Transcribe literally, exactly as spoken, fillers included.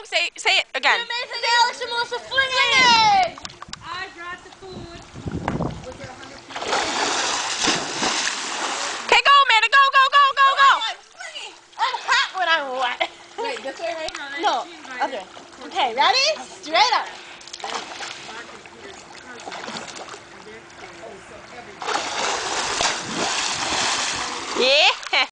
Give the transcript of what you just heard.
song. Say say it again. The amazing Alex and Melissa Flingys! I brought the food. Was there a hundred people? Okay, go, Amanda. Go, go, go, go, go. I'm hot when I'm wet. Wait, this way, right? No, other way. Okay, ready? Straight up.